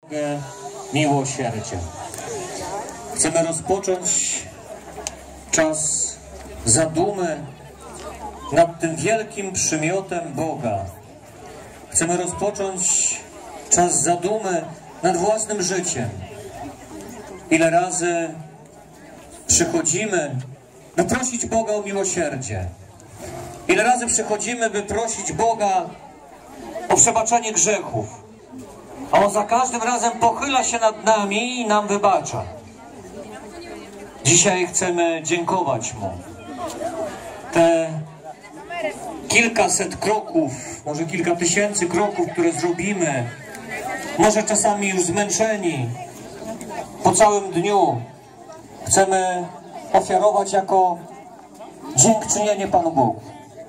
Miłosierdzia. Chcemy rozpocząć czas zadumy nad tym wielkim przymiotem Boga. Chcemy rozpocząć czas zadumy nad własnym życiem. Ile razy przychodzimy, by prosić Boga o miłosierdzie. Ile razy przychodzimy, by prosić Boga o przebaczenie grzechów. A On za każdym razem pochyla się nad nami i nam wybacza. Dzisiaj chcemy dziękować Mu. Te kilkaset kroków, może kilka tysięcy kroków, które zrobimy, może czasami już zmęczeni, po całym dniu, chcemy ofiarować jako dziękczynienie Panu Bogu.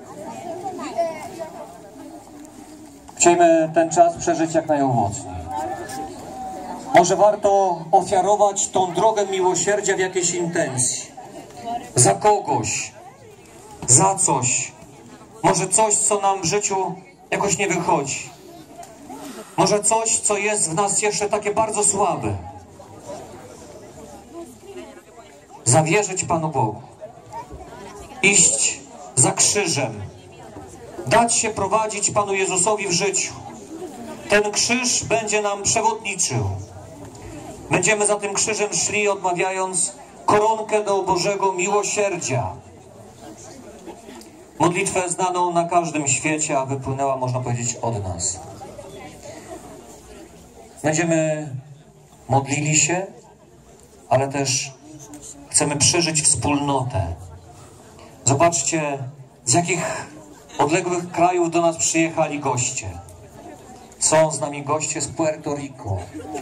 Chcielibyśmy ten czas przeżyć jak najowocniej. Może warto ofiarować tą drogę miłosierdzia w jakiejś intencji. Za kogoś, za coś. Może coś, co nam w życiu jakoś nie wychodzi. Może coś, co jest w nas jeszcze takie bardzo słabe. Zawierzyć Panu Bogu. Iść za krzyżem. Dać się prowadzić Panu Jezusowi w życiu. Ten krzyż będzie nam przewodniczył. Będziemy za tym krzyżem szli, odmawiając koronkę do Bożego miłosierdzia. Modlitwę znaną na każdym świecie, a wypłynęła, można powiedzieć, od nas. Będziemy modlili się, ale też chcemy przeżyć wspólnotę. Zobaczcie, z jakich odległych krajów do nas przyjechali goście. Są z nami goście z Puerto Rico.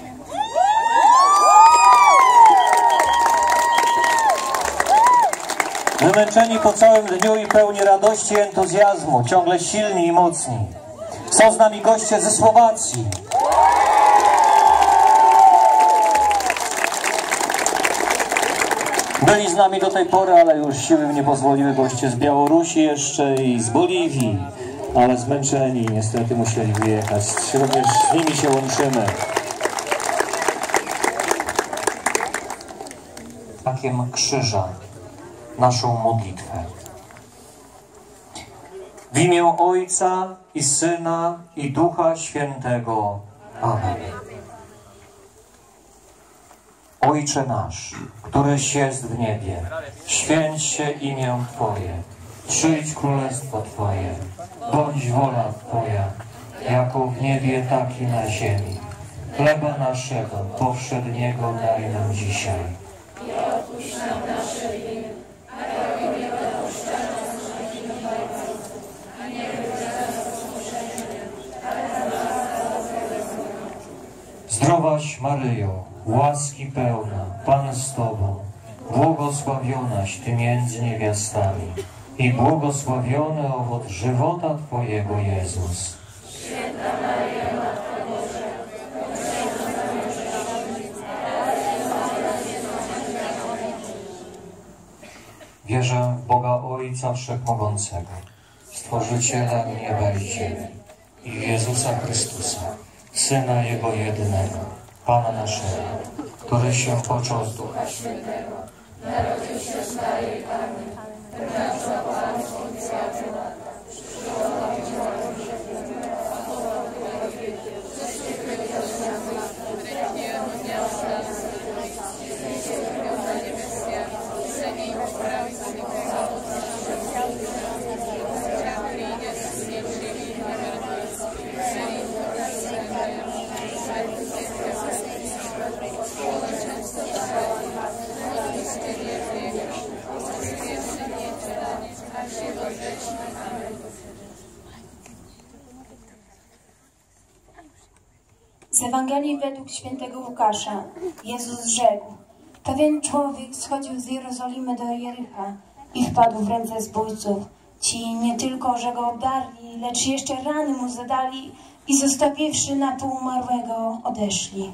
Wymęczeni po całym dniu i pełni radości i entuzjazmu, ciągle silni i mocni. Są z nami goście ze Słowacji. Byli z nami do tej pory, ale już siły nie pozwoliły, goście z Białorusi jeszcze i z Boliwii, ale zmęczeni niestety musieli wyjechać. Również z nimi się łączymy. Znakiem krzyża naszą modlitwę. W imię Ojca i Syna i Ducha Świętego. Amen. Ojcze nasz, któryś jest w niebie, święć się imię Twoje, przyjdź królestwo Twoje, bądź wola Twoja, jako w niebie, tak i na ziemi. Chleba naszego powszedniego daj nam dzisiaj. I odpuść nam nasze winy, a jak my odpuszczamy naszym winowajcom, a nie wydaj nas pokuszenia, ale nas Zdrowaś Maryjo, łaski pełna, Pan z Tobą, błogosławionaś Ty między niewiastami i błogosławiony owoc żywota Twojego, Jezus. Święta Maryjo, Matko Boża, módl za nami grzesznych, Wierzę w Boga Ojca Wszechmogącego, Stworzyciela nieba i ziemi i w Jezusa Chrystusa, Syna Jego jedynego, Pana naszego, który się począł z Ducha Świętego, narodził się z Maryi Panny, wybrał Pan z Poncja Piłata, przyszła na piłatą rzekę, a powołał Twojego wieki, ze świetnych gwiazdów, wreszcie odniał nas, jesteście wybrał na niebieskie, ziemi i poprawi za niego zawód naszego, który idzie z nieczymi i Z Ewangelii według świętego Łukasza Jezus rzekł: pewien człowiek schodził z Jerozolimy do Jericha i wpadł w ręce zbójców. Ci nie tylko, że go obdarli, lecz jeszcze rany mu zadali i zostawiwszy na pół umarłego, odeszli.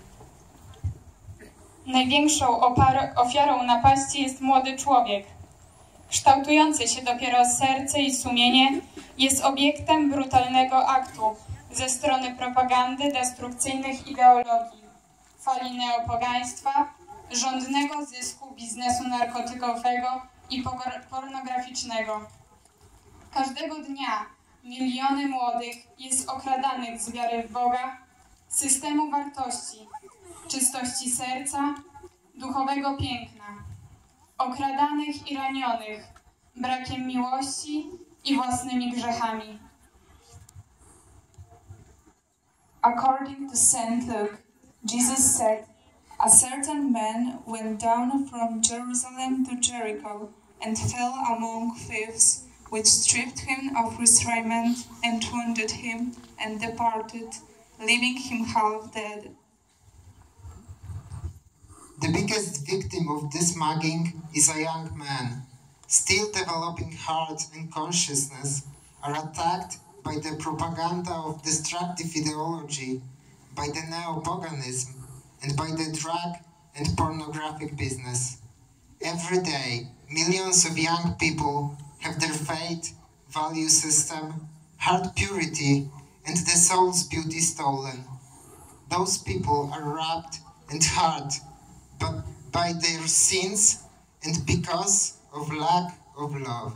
Największą ofiarą napaści jest młody człowiek. Kształtujący się dopiero serce i sumienie jest obiektem brutalnego aktu, ze strony propagandy destrukcyjnych ideologii, fali neopogaństwa, żądnego zysku biznesu narkotykowego i pornograficznego. Każdego dnia miliony młodych jest okradanych z wiary w Boga, systemu wartości, czystości serca, duchowego piękna, okradanych i ranionych brakiem miłości i własnymi grzechami. According to St. Luke, Jesus said, "A certain man went down from Jerusalem to Jericho and fell among thieves, which stripped him of his raiment and wounded him and departed, leaving him half dead." The biggest victim of this mugging is a young man, still developing heart and consciousness, are attacked by the propaganda of destructive ideology, by the neo-paganism, and by the drug and pornographic business. Every day, millions of young people have their faith, value system, heart purity, and the soul's beauty stolen. Those people are wrapped and hurt by their sins and because of lack of love.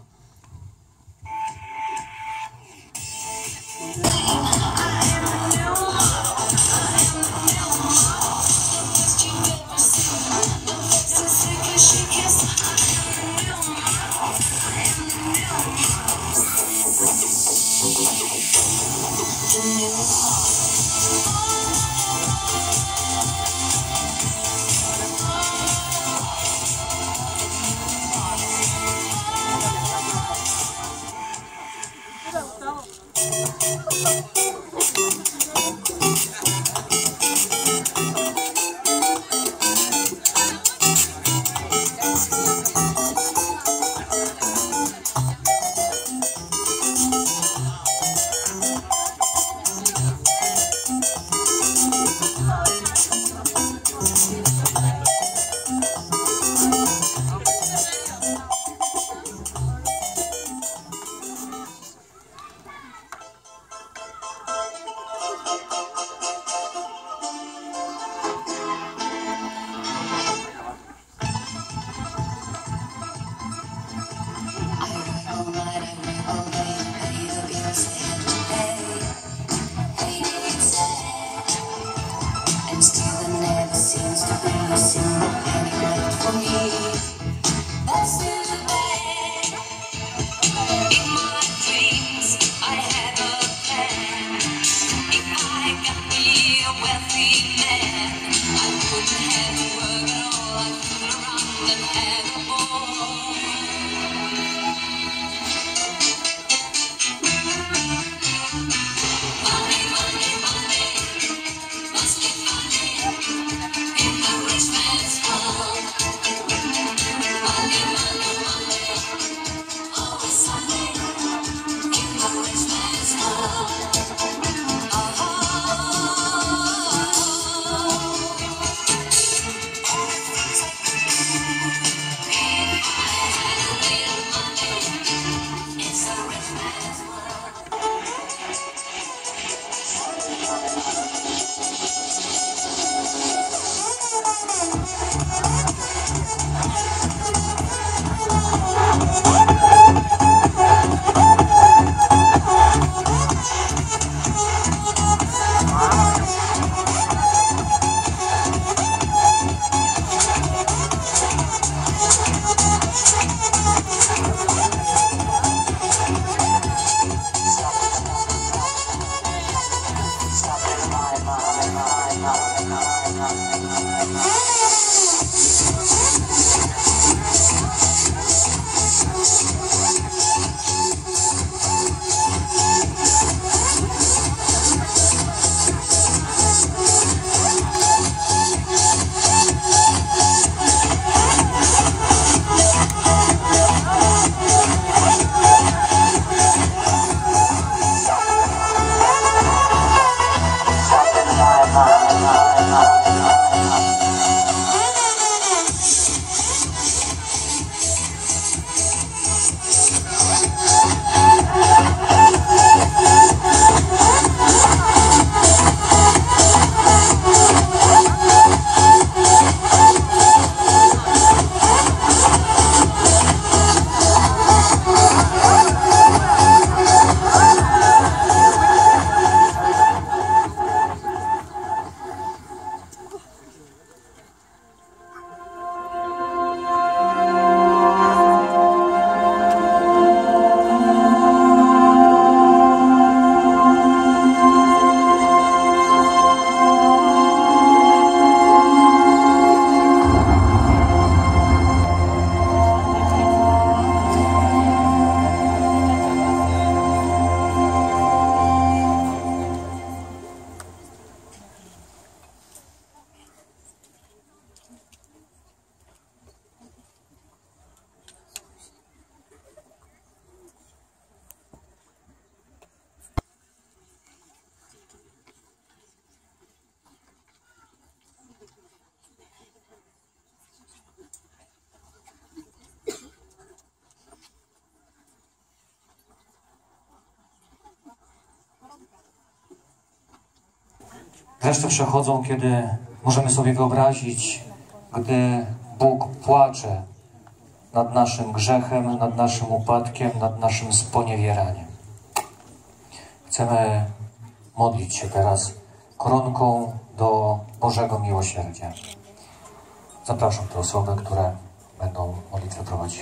Wreszcie przechodzą, kiedy możemy sobie wyobrazić, gdy Bóg płacze nad naszym grzechem, nad naszym upadkiem, nad naszym sponiewieraniem. Chcemy modlić się teraz koronką do Bożego Miłosierdzia. Zapraszam te osoby, które będą modlitwę prowadzić.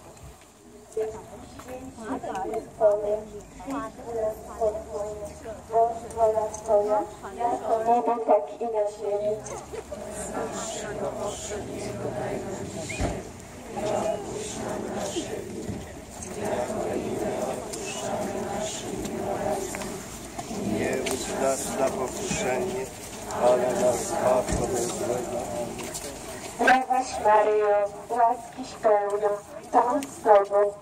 Jako niebo, tak i na ziemi. Nie wódź nas na pokuszenie, ale nas zbaw od złego. Zdrowaś Maryjo, łaskiś pełna, Pan z Tobą.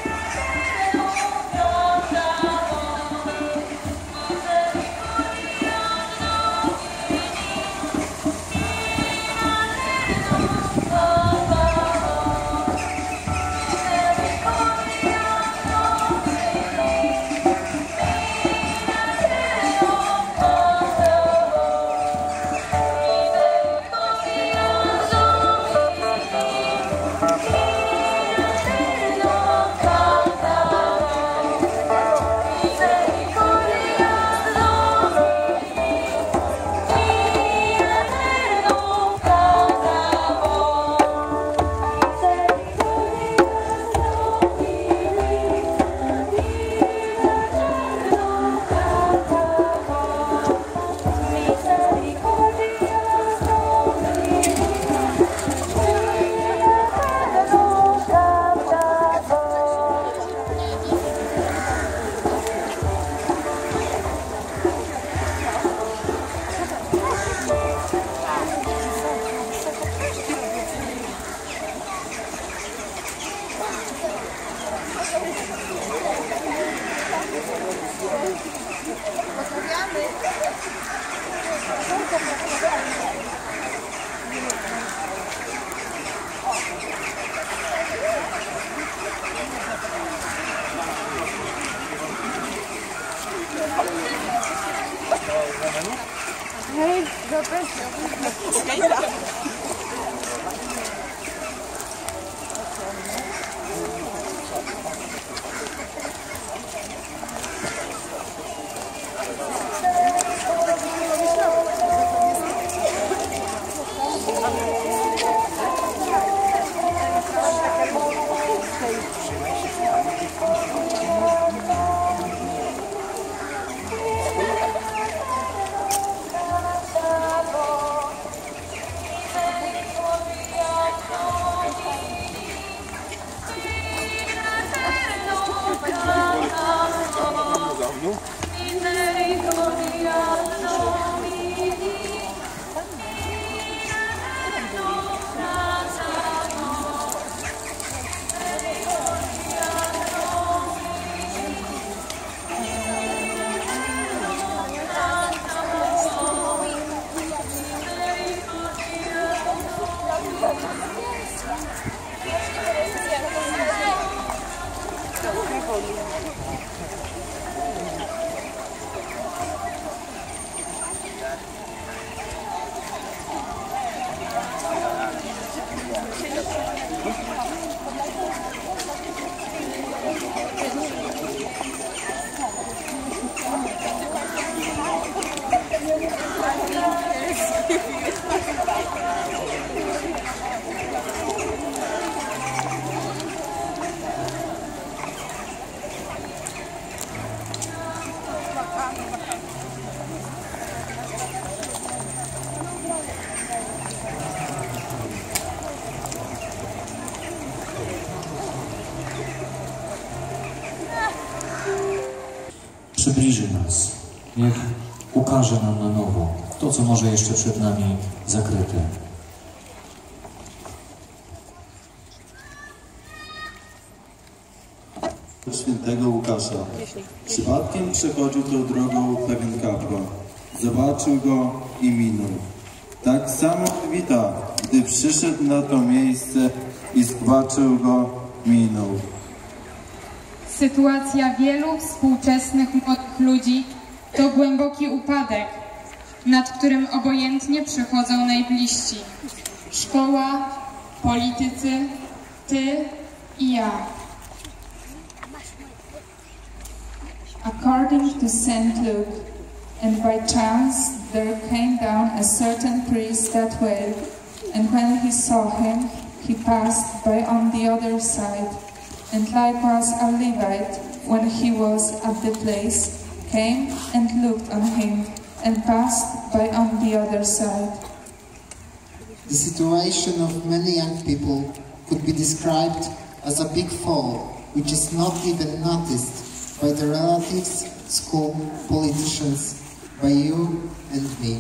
Przybliży nas, niech ukaże nam na nowo to, co może jeszcze przed nami zakryte. Świętego Łukasza. Przypadkiem przechodził tą drogą pewien kapłan. Zobaczył go i minął. Tak samo wita, gdy przyszedł na to miejsce i zobaczył go, minął. Sytuacja wielu współczesnych młodych ludzi to głęboki upadek. nad którym obojętnie przechodzą najbliżsi. Szkoła, politycy, ty i ja. According to St. Luke, and by chance there came down a certain priest that way, and when he saw him, he passed by on the other side. And likewise a Levite, when he was at the place, came and looked on him, and passed by on the other side. The situation of many young people could be described as a big fall, which is not even noticed by the relatives, school, politicians, by you and me.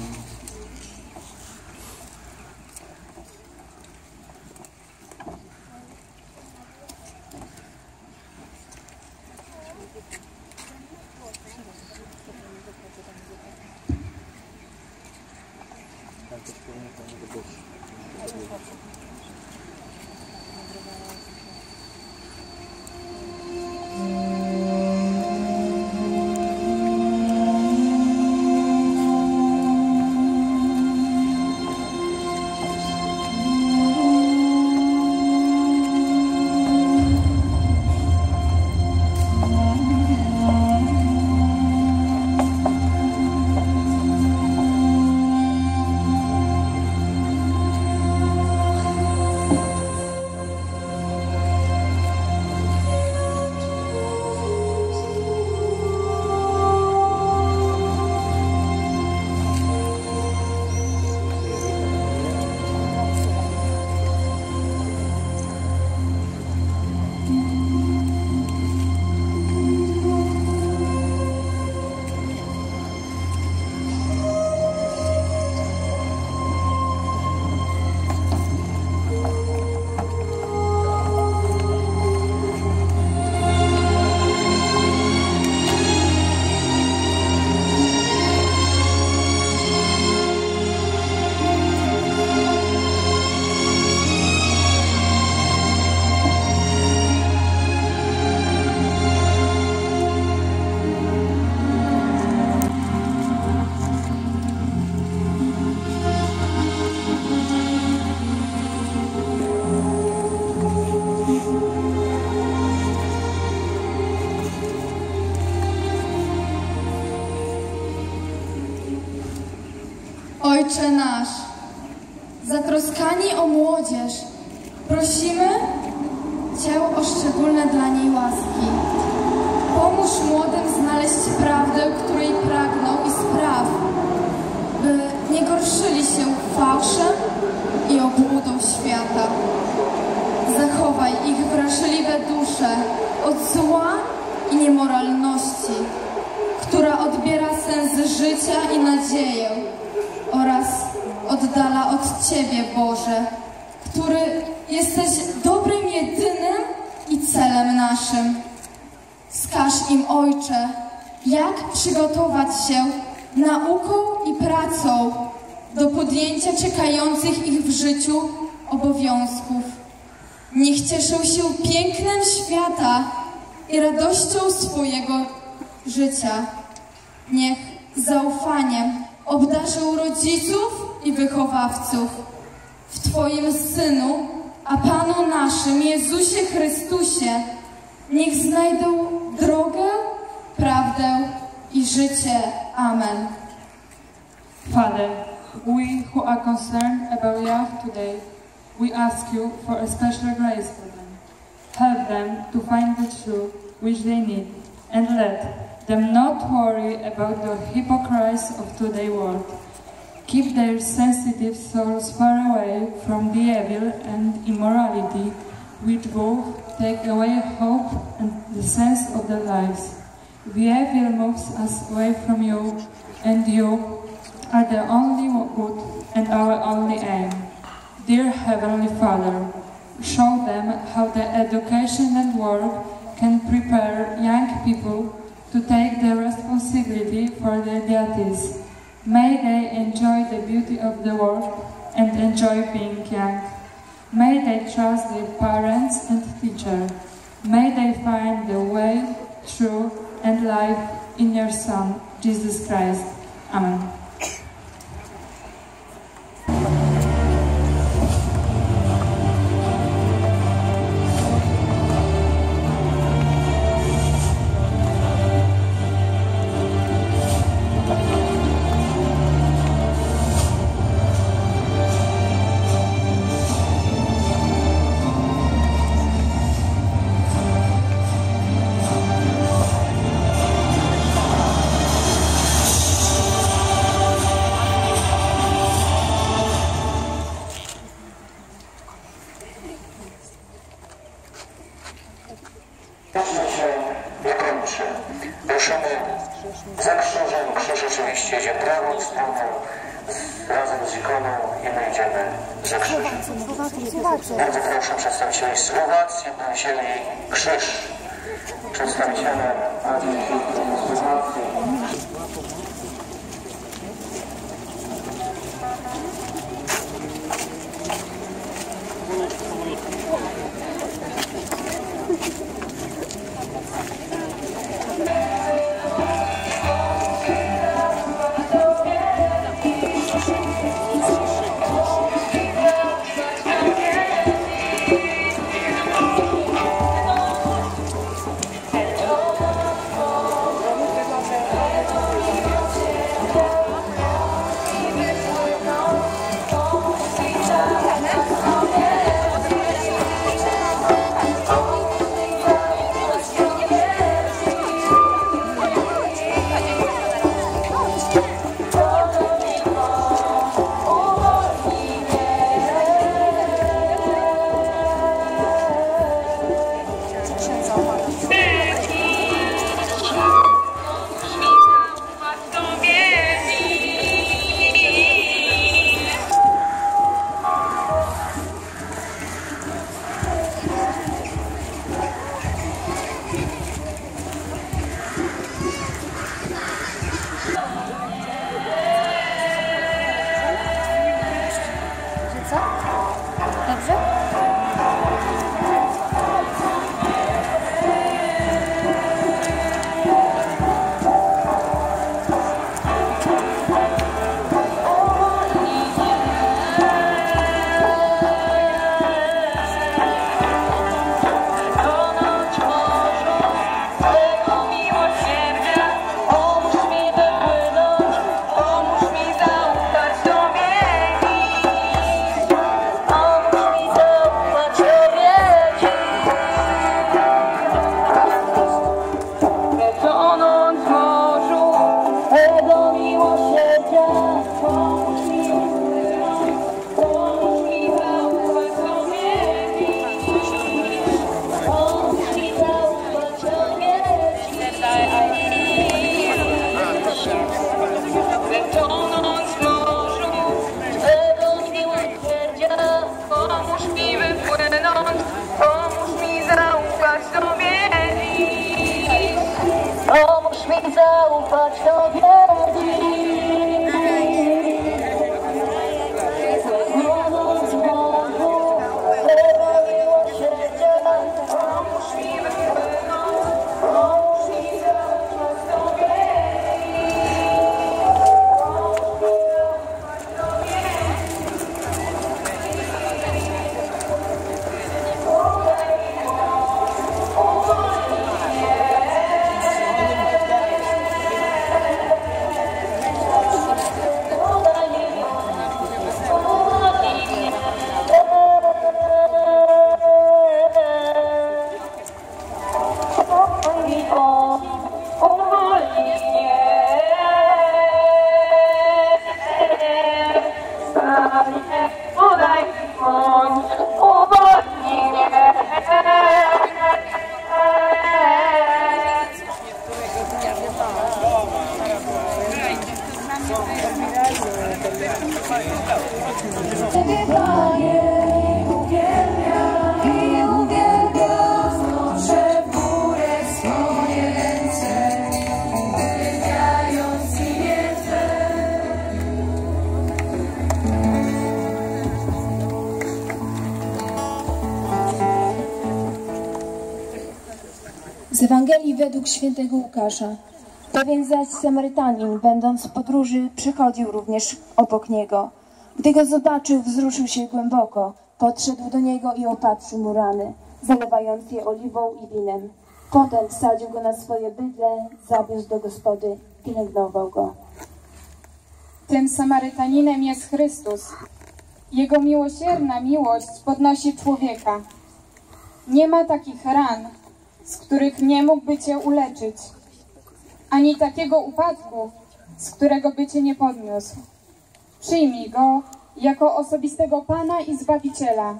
Ojcze nasz, zatroskani o młodzież, prosimy Cię o szczególne dla niej łaski. Pomóż młodym znaleźć prawdę, której pragną i spraw, by nie gorszyli się fałszem i obłudą świata. Zachowaj ich wrażliwe dusze od zła i niemoralności, która odbiera sens życia i nadzieję oraz oddala od Ciebie, Boże, który jesteś dobrym jedynym i celem naszym. Wskaż im, Ojcze, jak przygotować się nauką i pracą do podjęcia czekających ich w życiu obowiązków. Niech cieszą się pięknem świata i radością swojego życia. Niech zaufaniem obdarzą rodziców i wychowawców. W Twoim Synu, a Panu naszym, Jezusie Chrystusie, niech znajdą drogę, prawdę i życie. Amen. Father, we who are concerned about young today, we ask you for a special grace for them. Help them to find the truth which they need, and let them not worry about the hypocrites of today's world. Keep their sensitive souls far away from the evil and immorality, which both take away hope and the sense of their lives. The evil moves us away from you, and you are the only good and our only aim. Dear Heavenly Father, show them how the education and work can prepare young people to take the responsibility for their duties. May they enjoy the beauty of the world and enjoy being young. May they trust their parents and teachers. May they find the way, truth, and life in your Son, Jesus Christ. Amen. i wyjdziemy ze krzyżem. Bardzo proszę przedstawicieli Słowacji, by wzięli krzyż. Przedstawiciele Słowacji. Z Ewangelii według świętego Łukasza. Pewien zaś Samarytanin, będąc w podróży, przychodził również obok niego. Gdy go zobaczył, wzruszył się głęboko, podszedł do niego i opatrzył mu rany, zalewając je oliwą i winem. Potem wsadził go na swoje bydle, zawiózł do gospody, pielęgnował go. Tym Samarytaninem jest Chrystus. Jego miłosierna miłość podnosi człowieka. Nie ma takich ran, z których nie mógłby Cię uleczyć, ani takiego upadku, z którego by Cię nie podniósł. Przyjmij Go jako osobistego Pana i Zbawiciela.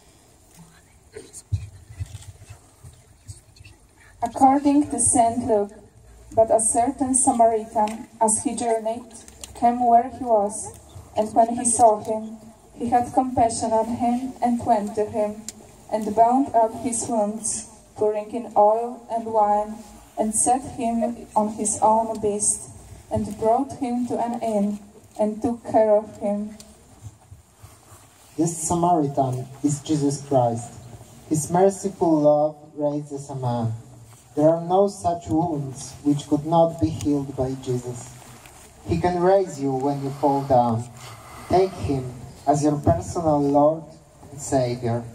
According to St. Luke, but a certain Samaritan, as he journeyed, came where he was, and when he saw him, He had compassion on him and went to him, and bound up his wounds, pouring in oil and wine, and set him on his own beast, and brought him to an inn, and took care of him. This Samaritan is Jesus Christ. His merciful love raises a man. There are no such wounds which could not be healed by Jesus. He can raise you when you fall down. Take him as your personal Lord and Savior.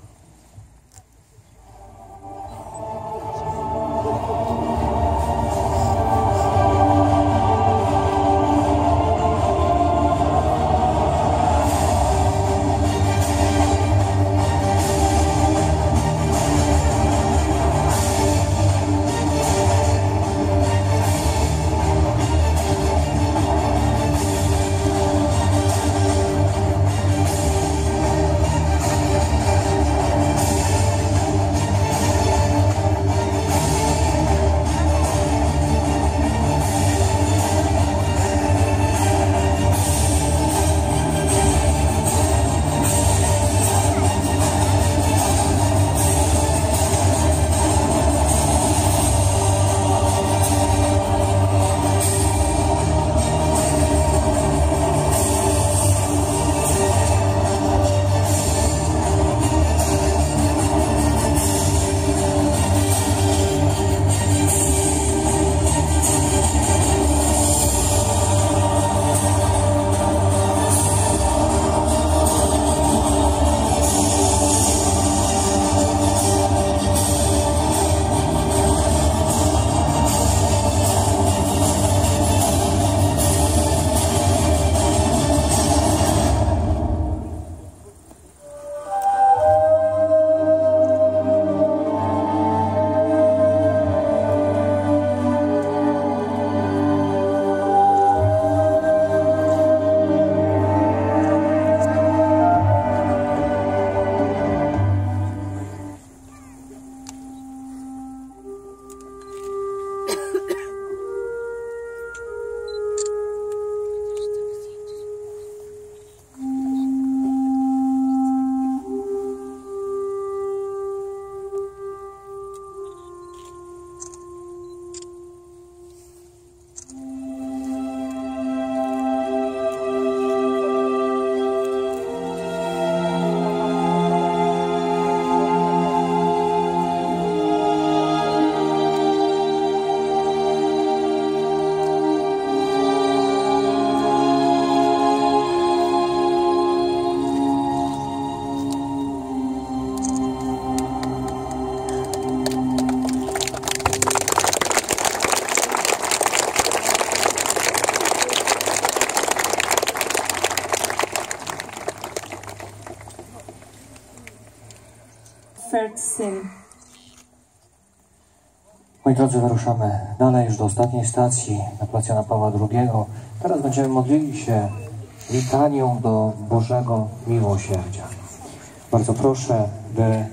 Moi drodzy, wyruszamy dalej już do ostatniej stacji na placu Jana Pawła II. Teraz będziemy modlili się litanią do Bożego Miłosierdzia. Bardzo proszę, by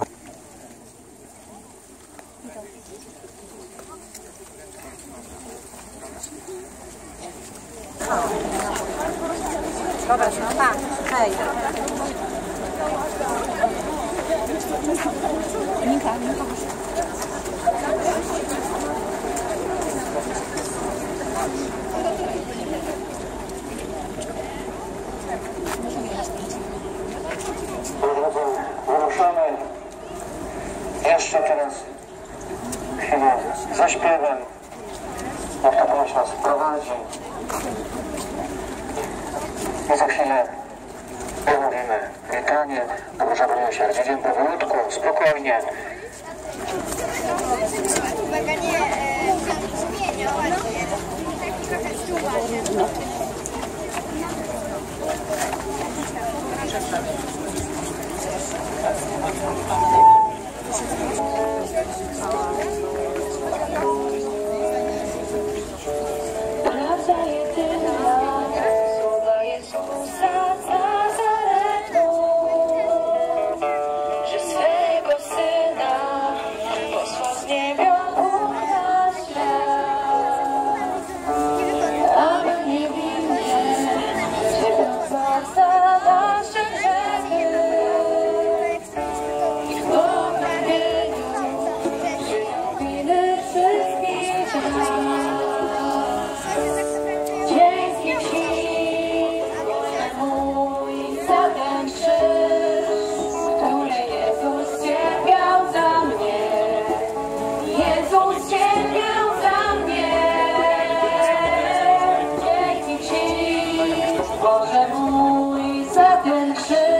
wyruszamy jeszcze teraz chwilę za śpiewem, jak to Pan nas prowadzi. I za chwilę pomówimy litanie do Bożego Miłosierdzia. Idziemy powolutku, spokojnie. Prawda jedyna, słowa Jezusa z Nazaretu, że swego Syna posłał z niebios Bóg na świat, aby niewinnie cierpiał za nas ten krzyż.